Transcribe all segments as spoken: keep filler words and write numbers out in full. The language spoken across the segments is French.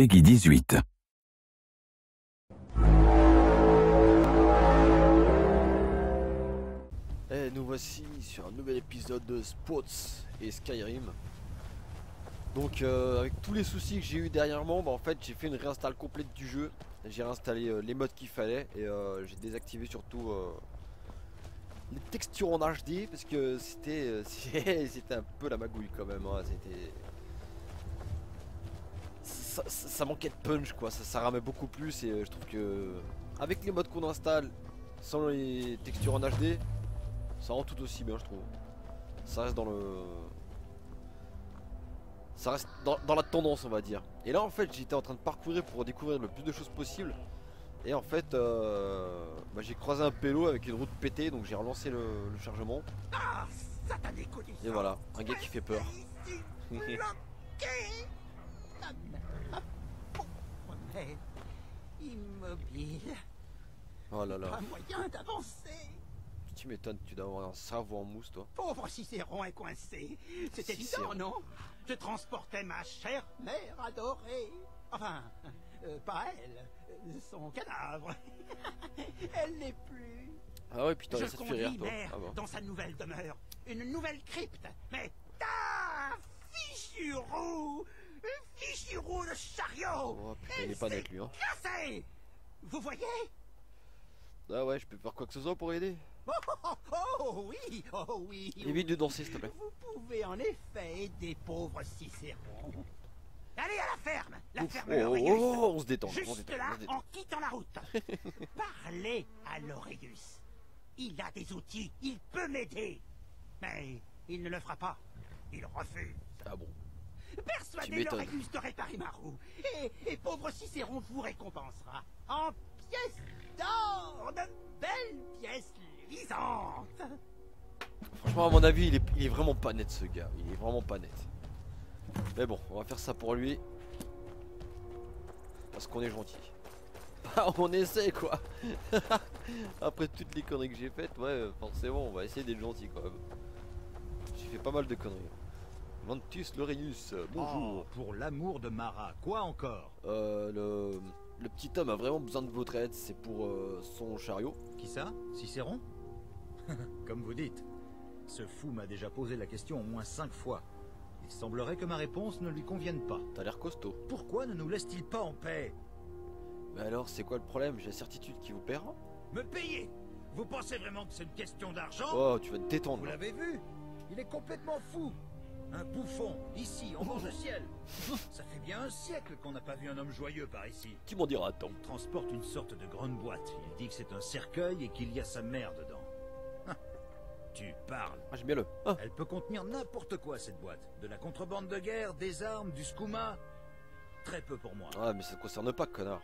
Peggy dix-huit. Et nous voici sur un nouvel épisode de Spots et Skyrim. Donc euh, avec tous les soucis que j'ai eu dernièrement, bah, en fait j'ai fait une réinstall complète du jeu. J'ai réinstallé euh, les mods qu'il fallait et euh, j'ai désactivé surtout euh, les textures en H D parce que c'était euh, c'était un peu la magouille quand même. Hein. C'était ça, ça, ça manquait de punch quoi, ça, ça ramait beaucoup plus et euh, je trouve que avec les mods qu'on installe sans les textures en H D, ça rend tout aussi bien je trouve. Ça reste dans le... Ça reste dans, dans la tendance on va dire. Et là en fait j'étais en train de parcourir pour découvrir le plus de choses possible. Et en fait euh, bah, j'ai croisé un pélo avec une route pétée. Donc j'ai relancé le, le chargement. Et voilà, un gars qui fait peur. Immobile. Oh là là. Pas moyen d'avancer. Tu m'étonnes, tu dois avoir un cerveau en mousse toi. Pauvre Cicéron est coincé. C'est évident, non? Je transportais ma chère mère adorée. Enfin, euh, pas elle, euh, son cadavre. Elle n'est plus. Ah ouais, putain, Je ça te fait rire conduis toi. mère Ah bon. dans sa nouvelle demeure. Une nouvelle crypte. Mais ta fichu roue, fichu roue de chariot. Oh putain, il est pas net lui hein. Cassé. Vous voyez? Ah ouais, je peux faire quoi que ce soit pour aider. Oh, oh, oh, oh oui, oh oui. Évite de danser s'il te plaît. Vous pouvez en effet aider pauvres Cicéron. Allez à la ferme, la Ouf, ferme oh, Laureus. oh, oh, on se détend, on se Juste détend, là, on se détend. en quittant la route. Parlez à Laureus. Il a des outils, il peut m'aider. Mais il ne le fera pas. Il refuse. Ah bon. Persuadez m'étonnes. Laureus de réparer ma roue. Et, et pauvre Cicéron vous récompensera. En pièces d'or, de belles pièces luisantes. Franchement à mon avis il est, il est vraiment pas net ce gars. Il est vraiment pas net. Mais bon, on va faire ça pour lui. Parce qu'on est gentil. Ah, on essaie quoi. Après toutes les conneries que j'ai faites, ouais forcément on va essayer d'être gentil quand même. J'ai fait pas mal de conneries. Mantus Laureus, bonjour. Oh, pour l'amour de Mara, quoi encore? Euh, le, le petit homme a vraiment besoin de votre aide, c'est pour euh, son chariot. Qui ça? Cicéron? Comme vous dites. Ce fou m'a déjà posé la question au moins cinq fois. Il semblerait que ma réponse ne lui convienne pas. T'as l'air costaud. Pourquoi ne nous laisse-t-il pas en paix? Mais alors c'est quoi le problème? J'ai la certitude qu'il vous paiera. Me payer? Vous pensez vraiment que c'est une question d'argent? Oh tu vas te détendre. Vous l'avez vu? Il est complètement fou. Un bouffon, ici, en bord de ciel. Ça fait bien un siècle qu'on n'a pas vu un homme joyeux par ici. Tu m'en diras tant. Il transporte une sorte de grande boîte. Il dit que c'est un cercueil et qu'il y a sa mère dedans. Hein. Tu parles. Ah j'aime bien le. Ah. Elle peut contenir n'importe quoi, cette boîte. De la contrebande de guerre, des armes, du skouma. Très peu pour moi. Ah mais ça te concerne pas connard.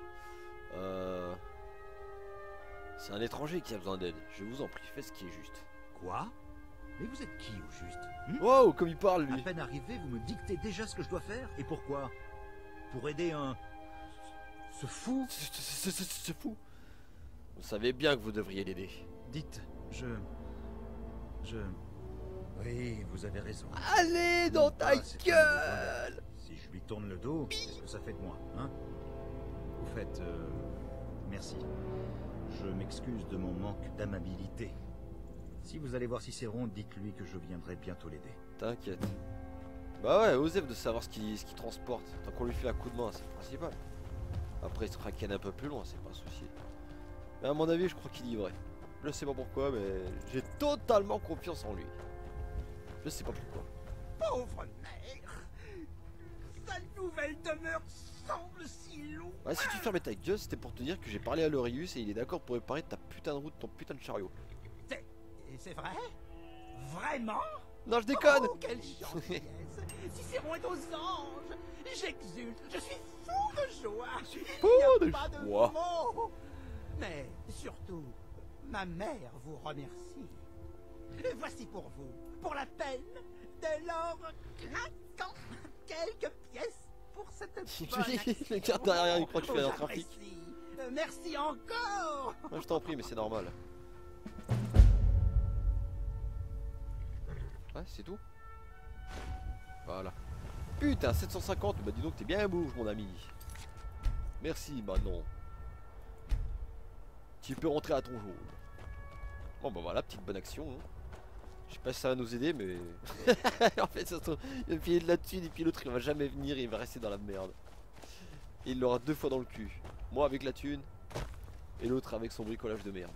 Euh... C'est un étranger qui a besoin d'aide. Je vous en prie, faites ce qui est juste. Quoi? Mais vous êtes qui, au juste? Hmm? Wow, comme il parle À lui. peine arrivé, vous me dictez déjà ce que je dois faire? Et pourquoi? Pour aider un... ce fou? C'est c'est fou. Vous savez bien que vous devriez l'aider. Dites, je... Je... Oui, vous avez raison. Allez dans ta Ah, c'est un gueule. Si je lui tourne le dos, qu'est-ce que ça fait de moi, hein? Au fait, euh, merci. Je m'excuse de mon manque d'amabilité. Si vous allez voir Cicéron, dites-lui que je viendrai bientôt l'aider. T'inquiète. Bah ouais, Osef de savoir ce qu'il ce qu'il transporte. Tant qu'on lui fait la coup de main, c'est le principal. Après il se traquenne un peu plus loin, c'est pas un souci. Mais à mon avis, je crois qu'il y est vrai. Je sais pas pourquoi, mais j'ai totalement confiance en lui. Je sais pas pourquoi. Pauvre mère. Sa nouvelle demeure semble si loin. Ouais, si tu fermais ta gueule, c'était pour te dire que j'ai parlé à Laureus et il est d'accord pour réparer ta putain de route, ton putain de chariot. C'est... c'est vrai? Vraiment? Non, je déconne. Oh, quelle gentillesse. Cicéron est aux anges. J'exulte, je suis fou de joie. Je suis fou de pas joie. De mots. Mais surtout, ma mère vous remercie. Et voici pour vous, pour la peine de l'or clinquant, quelques pièces pour cette bonne action. Le gars derrière, il croit que je fais un trafic. J'apprécie. Euh, Merci encore. Moi, je t'en prie, mais c'est normal. Ouais, c'est tout. Voilà. Putain, sept cent cinquante, bah dis donc t'es bien bouge mon ami. Merci, bah non. Tu peux rentrer à ton jaune. Bon bah voilà, petite bonne action. Hein. Je sais pas si ça va nous aider, mais... en fait, ça se trouve, il va filer de la thune et puis l'autre il va jamais venir, il va rester dans la merde. Et il l'aura deux fois dans le cul. Moi avec la thune, et l'autre avec son bricolage de merde.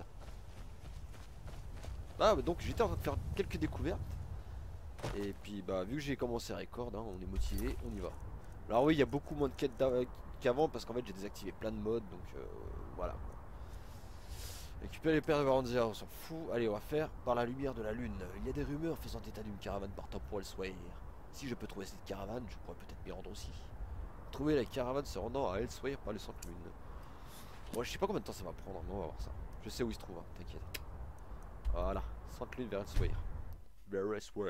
Ah bah donc j'étais en train de faire quelques découvertes. Et puis bah vu que j'ai commencé à record, hein, on est motivé, on y va. Alors oui, il y a beaucoup moins de quêtes qu'avant parce qu'en fait j'ai désactivé plein de modes, donc euh, voilà. Récupérer les paires de Varanzia, on s'en fout. Allez, on va faire par la lumière de la lune. Il y a des rumeurs faisant état d'une caravane partant pour Elsweyr. Si je peux trouver cette caravane, je pourrais peut-être m'y rendre aussi. Trouver la caravane se rendant à Elsweyr par le centre lune. Bon, je sais pas combien de temps ça va prendre, mais on va voir ça. Je sais où il se trouve, hein, t'inquiète. Voilà, centre lune vers Elsweyr. Vers Elsweyr.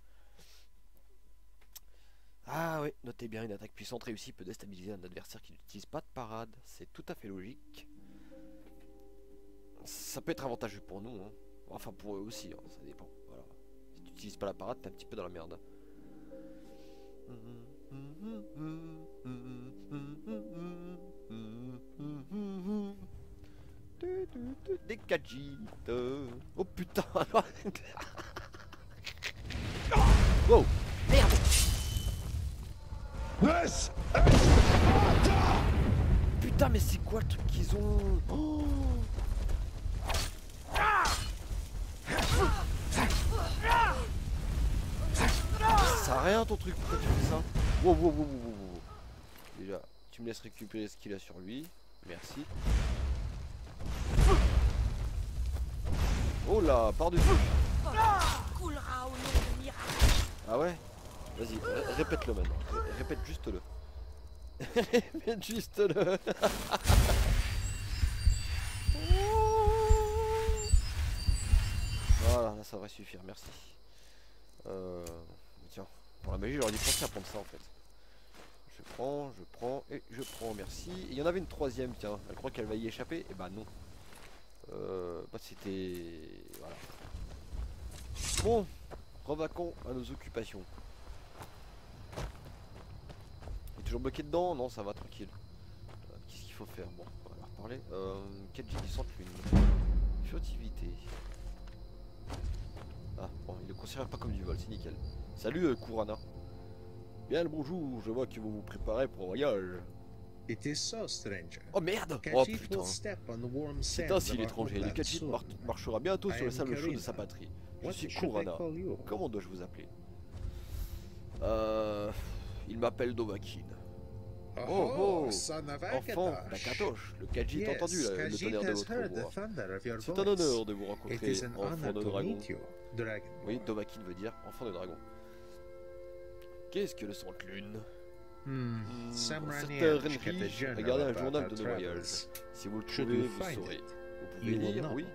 Ah oui, notez bien, une attaque puissante réussie peut déstabiliser un adversaire qui n'utilise pas de parade. C'est tout à fait logique. Ça peut être avantageux pour nous, hein. Enfin pour eux aussi, hein, ça dépend. Voilà. Si tu n'utilises pas la parade, t'es un petit peu dans la merde. Des gadgets. Oh putain. Wow. Merde. Putain mais c'est quoi le truc qu'ils ont? Oh. Ça sert à rien ton truc, pourquoi tu fais ça? Wow, wow, wow, wow, wow, wow. Déjà, tu me laisses récupérer ce qu'il a sur lui. Merci. Oh là, par-dessus. Ah ouais? Vas-y, répète-le maintenant. Répète juste le. Répète juste le. Voilà, là ça devrait suffire, merci. Euh, tiens, pour la magie j'aurais dû penser à prendre ça en fait. Je prends, je prends et je prends, merci. Et il y en avait une troisième, tiens, elle croit qu'elle va y échapper. Et bah non. Euh, bah c'était... Voilà. Bon, revaquons à nos occupations. Il est toujours bloqué dedans? Non, ça va, tranquille. Euh, Qu'est-ce qu'il faut faire? Bon, on va leur parler. Euh, quatre G qui sentent l'une. Furtivité. Ah, bon, il ne le considère pas comme du vol, c'est nickel. Salut euh, Kurana. Bien le bonjour, je vois que vous vous préparez pour un voyage. It is so, stranger. Oh merde! Oh putain! C'est ainsi l'étranger, le Khajiit mar marchera bientôt sur le sable chaud de sa patrie. Je suis Kurana. Comment dois-je vous appeler? Euh... Il m'appelle Dovahkiin. Oh oh! Enfant d'Akatosh, le Khajiit a entendu la, le tonnerre de votre voix. C'est un honneur de vous rencontrer, enfant de dragon. Oui, Dovahkiin veut dire enfant de dragon. Qu'est-ce que le centre-lune? Hmm, certains Renri regardez un journal de nos voyages. Si vous le trouvez, vous saurez. Vous pouvez lire, oui?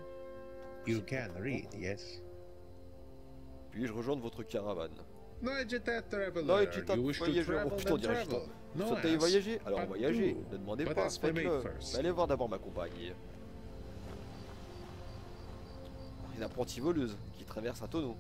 Puis-je rejoindre votre caravane? Noïgita voyageur. Oh putain, on dirait Gitan. Vous souhaitez y voyager? Alors voyagez. Ne demandez pas, faites-le. Mais allez voir d'abord ma compagne. Une apprentie voleuse qui traverse un tonneau.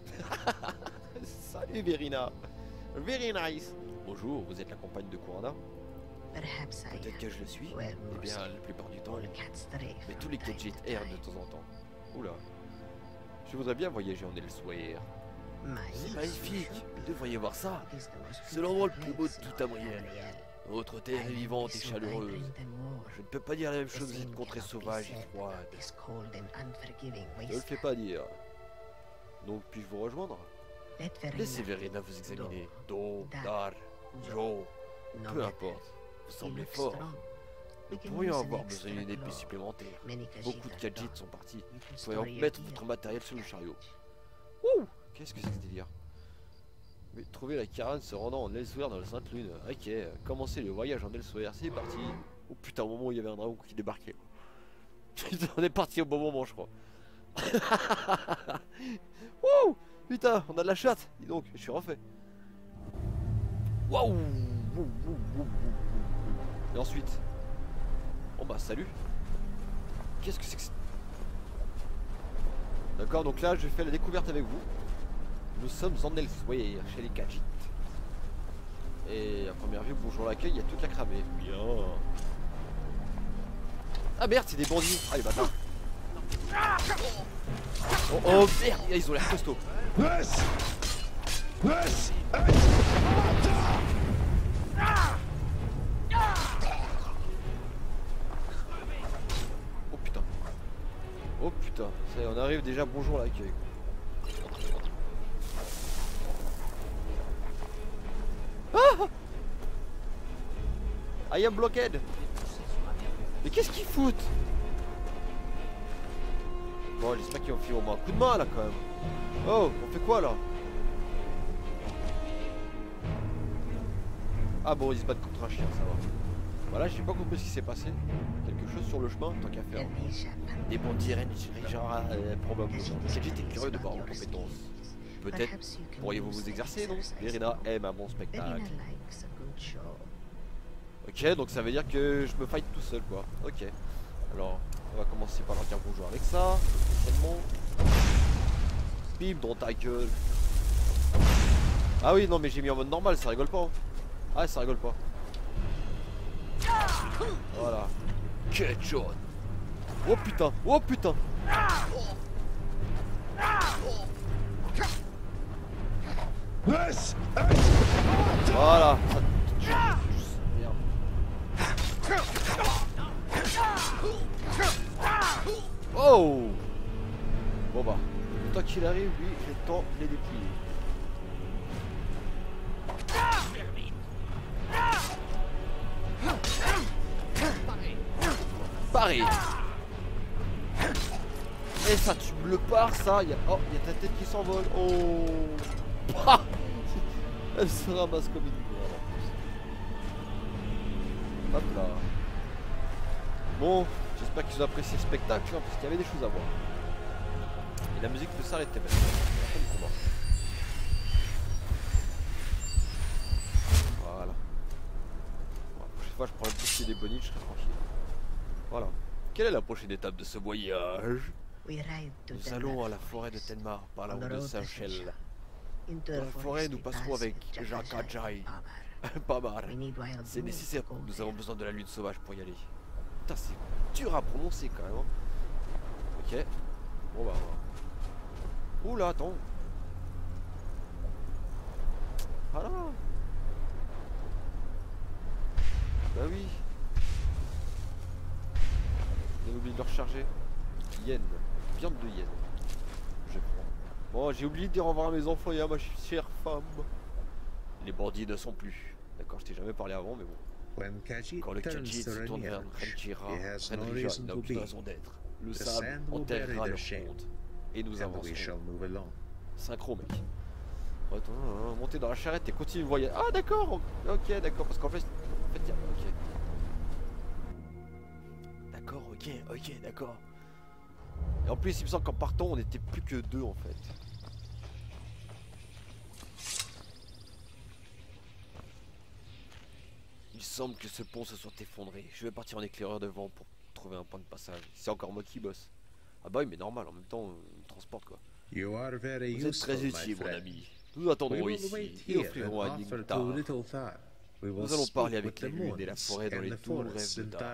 Salut Verina. Very nice. Bonjour, vous êtes la compagne de Kurana? Peut-être que je le suis. Eh bien, la plupart du temps. Mais tous les Khajiit errent de temps en temps. Oula. Je voudrais bien voyager en Elsweyr. C'est magnifique. Vous devriez voir ça. C'est l'endroit le plus beau de toute Tamriel. Notre terre est vivante et chaleureuse. Je ne peux pas dire la même chose de cette contrée sauvage et froide. Je ne le fais pas dire. Donc puis-je vous rejoindre? Laissez Verina vous examiner. Do, Dar, Jo, peu importe. Vous semblez fort. Nous pourrions avoir besoin d'une épée supplémentaire. Beaucoup de Khajiit sont partis. Vous pourriez mettre votre matériel sur le chariot. Ouh! Qu'est-ce que c'est que ce délire? Mais trouver la caravane se rendant en Elsweyr dans la Sainte Lune. Ok, commencez le voyage en Elsweyr, c'est parti. Oh putain, au moment où il y avait un dragon qui débarquait. On est parti au bon moment, je crois. Wouh! Putain, on a de la chatte. Dis donc, je suis refait. Waouh! Et ensuite. Bon bah salut. Qu'est-ce que c'est que c'est? D'accord, donc là je fais la découverte avec vous. Nous sommes en Elsweyr, chez les Khajiit. Et à première vue, bonjour l'accueil, il y a toute la cramée. Bien. Ah merde, c'est des bandits. Ah les bâtards. Oh, oh merde, ils ont l'air costauds. Oh putain. Oh putain, ça y est, on arrive déjà, bonjour l'accueil. Ah, I am blocked. Mais qu'est-ce qu'ils foutent? Bon, j'espère qu'ils ont fait au moins un coup de main là quand même. Oh, on fait quoi là? Ah bon, ils se battent contre un chien, ça va. Voilà, j'ai pas compris ce qui s'est passé. Quelque chose sur le chemin, tant qu'à faire. Des bandits Rangers, euh, probablement. J'étais curieux de voir vos compétences. Peut-être pourriez-vous vous exercer, non? Verena aime un bon spectacle. Ok, donc ça veut dire que je me fight tout seul quoi. Ok. Alors, on va commencer par leur dire bonjour avec ça. Essentiellement. Bim dans ta gueule. Ah oui, non mais j'ai mis en mode normal, ça rigole pas. Hein. Ah, ça rigole pas. Voilà. Ketchup. Oh putain, oh putain. Voilà. Oh. Bon bah, le temps qu'il arrive, lui, j'ai le temps de les déplier. Pareil. Et ça, tu me le pars, ça. Y a... Oh, il y a ta tête qui s'envole. Oh. Elle se ramasse comme une merde. Hop là. Bon, j'espère qu'ils ont apprécié le spectacle, hein, parce qu'il y avait des choses à voir. Et la musique peut s'arrêter maintenant. C'est le combat. Voilà. Bon, la prochaine fois, je prends le petit des bonnies, je serai tranquille. Voilà. Quelle est la prochaine étape de ce voyage? Nous allons à la forêt de Tenmar, par la route de Saint-Chel. Dans la forêt, nous passerons avec Jacques Ajay. Pas mal. C'est nécessaire. Nous avons besoin de la lune sauvage pour y aller. Putain, c'est dur à prononcer quand même. Ok. Bon bah. Oula, attends. Ah là. Bah oui. J'ai oublié de le recharger. Yen. Viande de yen. Je prends. Bon, j'ai oublié de dire au revoir à mes enfants et à ma chère femme. Les bandits ne sont plus. D'accord, je t'ai jamais parlé avant, mais bon. Quand le Khajiit se tourne vers Renjira, Renjira n'a aucune raison d'être. Le sable enterrera leur monde. Et nous avancerons. Synchro, mec. Attends, monter dans la charrette et continuer le voyage. Ah, d'accord. Ok, d'accord. Parce qu'en fait, en fait, y a... ok. D'accord, ok, ok, d'accord. Et en plus, il me semble qu'en partant, on était plus que deux en fait. Il semble que ce pont se soit effondré. Je vais partir en éclaireur de vent pour trouver un point de passage. C'est encore moi qui bosse. Ah bah oui, mais normal, en même temps, on me transporte quoi. You are very Vous êtes très utile, mon ami. Nous attendrons ici et offrirons un nectar. Nous allons parler avec les lunes et la forêt dans les doux rêves de Dar.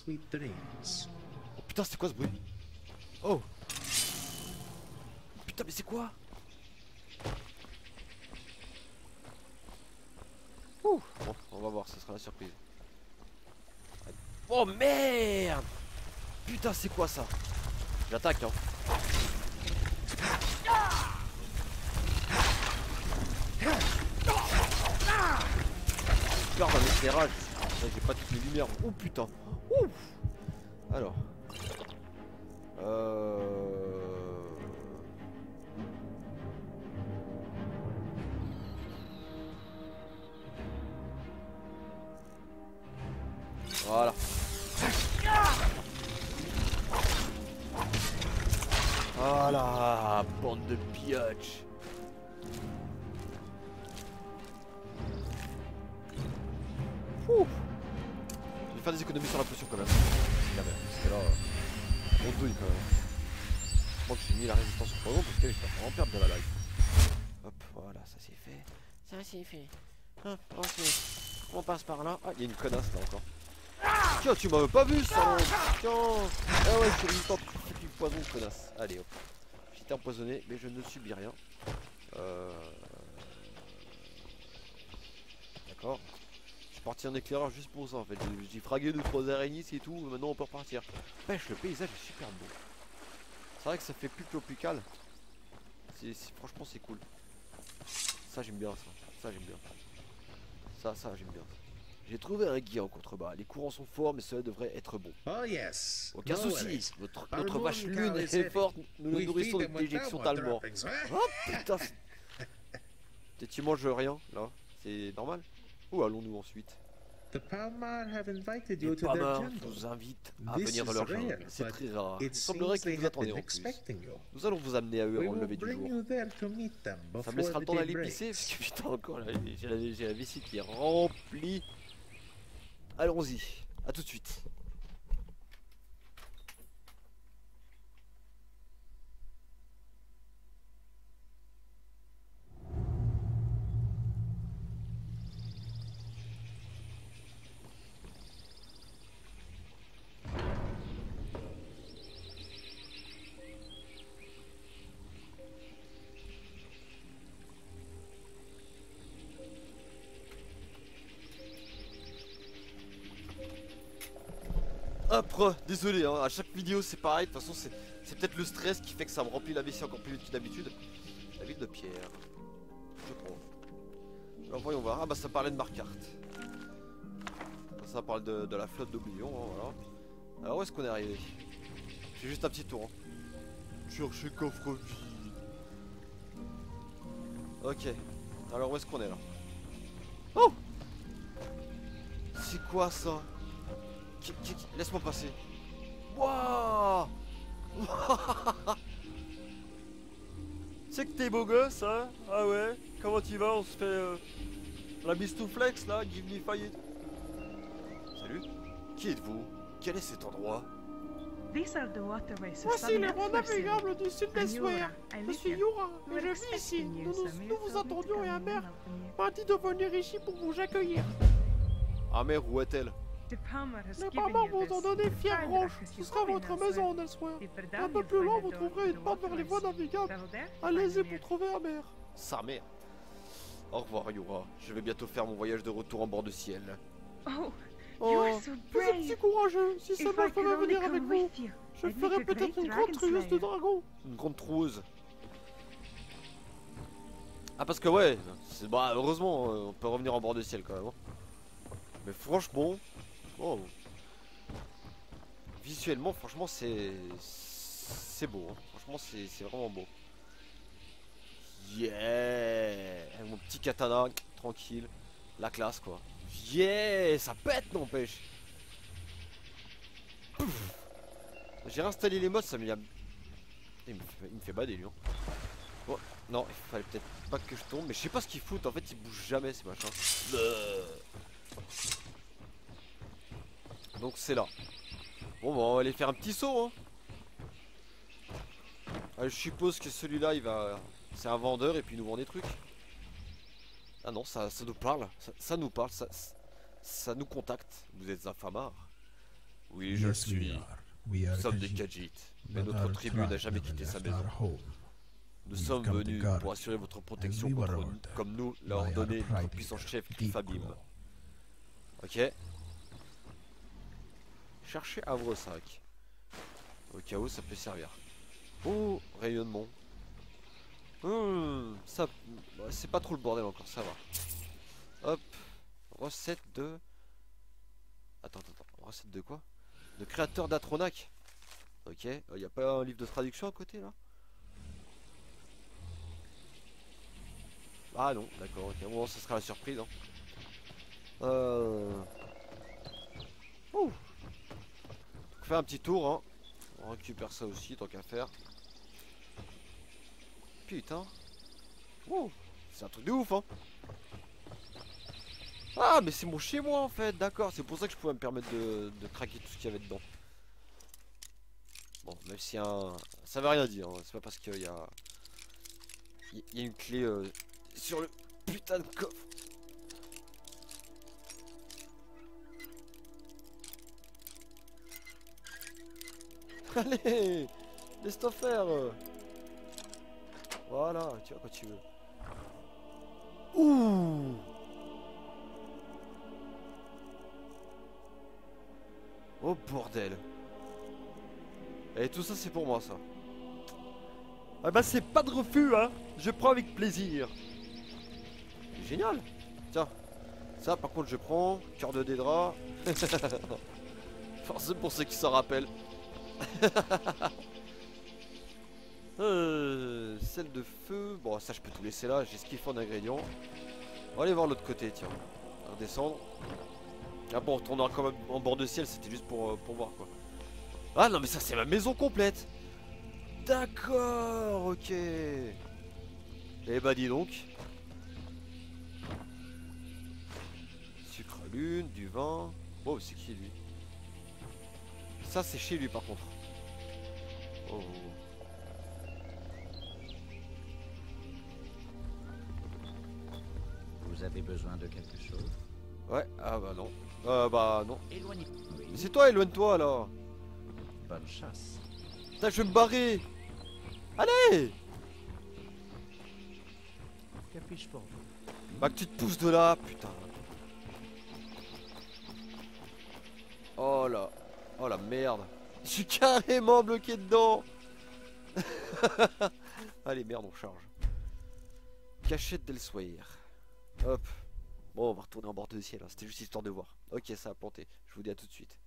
Oh putain, c'est quoi ce bruit? Oh putain, mais c'est quoi? Ouh. Bon, on va voir, ce sera la surprise. Oh merde! Putain, c'est quoi ça? J'attaque, hein. Peur d'un éclairage. J'ai pas toutes les lumières. Oh putain. Ouf. Alors. Euh... Voilà. Voilà, bande de biatch. Ouh. Je vais faire des économies sur la potion quand même. Quand même, parce que là, on douille quand même. Je crois que j'ai mis la résistance au poison parce que je vais vraiment perdre de la life. Hop, voilà, ça c'est fait. Ça c'est fait. Hein, ok. On passe par là. Ah, il y a une connasse là encore. Tiens, tu m'avais pas vu ça. Tiens. Ah ouais, je suis temps de du poison, connasse. Allez hop. J'étais empoisonné, mais je ne subis rien. Euh... D'accord. Je suis parti en éclaireur juste pour ça en fait. J'ai fragué deux trois araignées, c'est tout. Maintenant on peut repartir. Pêche, le paysage est super beau. C'est vrai que ça fait plus tropical. C'est, franchement c'est cool. Ça j'aime bien ça. Ça j'aime bien. Ça, ça j'aime bien. J'ai trouvé un guide en contrebas. Les courants sont forts, mais cela devrait être bon. Oh yes. Aucun No souci. worries. Notre, Our notre vache moon lune cow is est heavy. forte. Nous le We nourrissons feed de them with déjections thermal d'allemande. droppings, huh? Oh putain. Peut-être tu manges rien là. C'est normal. Où allons-nous ensuite? The Palmar have invited Les you to their Palmars jungle. vous invitent à This venir dans is leur rare, jungle. C'est but très rare. Il It semblerait seems qu'ils they vous have attendaient been en plus. expecting you. Nous allons vous amener à eux We avant le will lever du bring jour. you there to meet them Ça before me laissera the le temps day d'aller breaks. pisser parce que putain encore là, j'ai la, j'ai la vessie qui est remplie. Allons-y, à tout de suite. Hop, re, désolé, hein, à chaque vidéo c'est pareil, de toute façon c'est, c'est peut-être le stress qui fait que ça me remplit la vessie encore plus vite que d'habitude. La ville de Pierre, je crois. Alors voyons voir, ah bah ça parlait de Marquardt. Ça parle de, de la flotte d'Oblivion, hein, voilà. Alors où est-ce qu'on est arrivé? J'ai juste un petit tour. Hein. Chercher coffre vide. Ok, alors où est-ce qu'on est là? Oh! C'est quoi ça? Laisse-moi passer. Waouh. C'est que t'es beau gosse, hein? Ah ouais? Comment tu vas? On se fait euh, la bistouflex là, give me fight. Salut. Qui êtes-vous? Quel est cet endroit? Voici les voies navigables du sud d'Esware. Je suis Yura, et je vis ici. Nous, nous, nous vous attendions et Amer m'a dit de venir ici pour vous accueillir. Amer, où est-elle? Les Palmars vous ont donné Fière Roche. Ce sera votre maison en Elsewhere. Un peu plus loin, vous trouverez une porte vers les voies navigables. Allez-y pour trouver Amer. Sa mère. Au revoir, Yura. Je vais bientôt faire mon voyage de retour en bord de ciel. Oh, vous êtes si courageux. Si seulement je pouvais venir avec vous, je ferais peut-être une grande troueuse de dragon. Une grande troueuse. Ah parce que ouais, c'est, bah heureusement, euh, on peut revenir en bord de ciel quand même. Hein. Mais franchement, oh, visuellement, franchement, c'est c'est beau. Hein. Franchement, c'est, c'est vraiment beau. Yeah, avec mon petit katana, tranquille, la classe quoi. Yeah, ça pète n'empêche. J'ai réinstallé les modes, ça me, il me fait, il me fait bader lui. Hein. Bon, non, il fallait peut-être pas que je tombe, mais je sais pas ce qu'ils foutent. En fait, ils bougent jamais ces machins. Donc c'est là. Bon, bah, on va aller faire un petit saut. Hein. Allez, je suppose que celui-là, il va, c'est un vendeur et puis il nous vend des trucs. Ah non, ça, ça nous parle. Ça, ça nous parle. Ça, ça nous contacte. Vous êtes un Famar? Oui, je le suis. Nous sommes des Khajiit, mais notre tribu n'a jamais quitté sa maison. Nous sommes venus pour assurer votre protection contre, comme nous l'a ordonné notre puissant chef Fabim. Ok. Cherchez Havresac. Au cas où ça peut servir. Oh, rayonnement. Hum, ça, c'est pas trop le bordel encore, ça va. Hop, recette de. Attends, attends, attends. Recette de quoi? De créateur d'Atronac. Ok, il euh, n'y a pas un livre de traduction à côté là? Ah non, d'accord, ok, bon, ça sera la surprise. Hein. Euh... Ouh. On fait un petit tour, hein. On récupère ça aussi, tant qu'à faire. Putain. Ouh. C'est un truc de ouf, hein. Ah, mais c'est mon chez moi en fait, d'accord. C'est pour ça que je pouvais me permettre de, de craquer tout ce qu'il y avait dedans. Bon, même si un... ça veut rien dire, hein. C'est pas parce qu'il y a... Il y a une clé euh, sur le putain de coffre Allez, laisse-toi faire. Voilà, tu vois quand tu veux. Ouh. Oh bordel. Et tout ça c'est pour moi ça. Ah bah c'est pas de refus hein. Je prends avec plaisir. Génial. Tiens. Ça par contre je prends. Cœur de Dédra. Forcément pour ceux qui s'en rappellent. euh, Celle de feu. Bon ça je peux tout laisser là. J'ai ce qu'il faut en ingrédients. On va aller voir l'autre côté tiens. On va redescendre. Ah bon on retournera quand même en bord de ciel. C'était juste pour, euh, pour voir quoi. Ah non mais ça c'est ma maison complète. D'accord, ok. Eh bah dis donc. Sucre à lune, du vin. Oh c'est qui lui? Ça c'est chez lui par contre. Oh. Vous avez besoin de quelque chose? Ouais, ah bah non. Euh bah non. Éloignez. Oui. Mais c'est toi, éloigne-toi là. Bonne chasse. Putain, je vais me barrer. Allez. Que puis-je pour vous? Bah que tu te pousses de là, putain. Oh là. Oh la merde. Je suis carrément bloqué dedans. Allez, merde, on charge. Cachette d'Elsewhere. Hop. Bon, on va retourner en bord de ciel. Hein. C'était juste histoire de voir. Ok, ça a planté. Je vous dis à tout de suite.